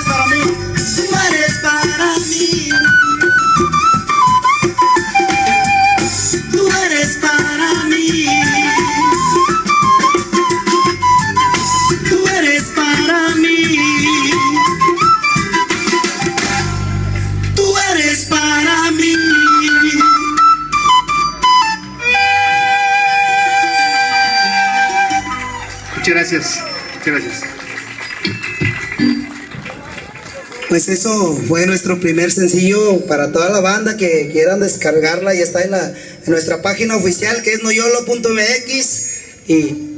eres para mí. Tú eres para mí. Tú eres para mí. Tú eres para mí. Tú eres para mí. Muchas gracias. Muchas gracias. Pues eso fue nuestro primer sencillo. Para toda la banda que quieran descargarla, ya está en nuestra página oficial, que es noyolo.mx, y